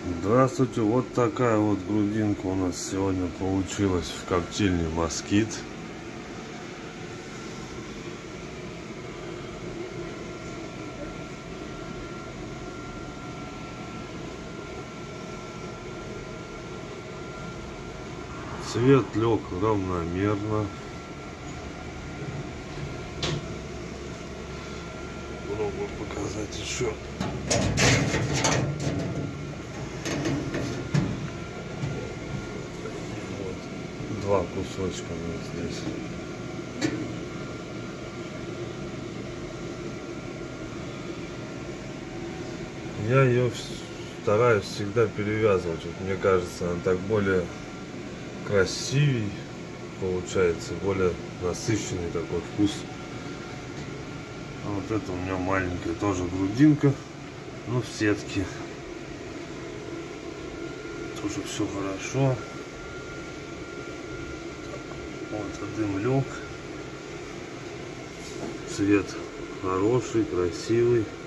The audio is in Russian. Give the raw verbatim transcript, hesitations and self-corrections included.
Здравствуйте, вот такая вот грудинка у нас сегодня получилась в коптильне Москит. Цвет лег равномерно. Попробую показать еще. Два кусочка у нас здесь. Я ее стараюсь всегда перевязывать. Вот, мне кажется, она так более красивей получается, более насыщенный такой вкус. А вот это у меня маленькая тоже грудинка, но в сетке. Тоже все хорошо. Вот дым лег. Цвет хороший, красивый.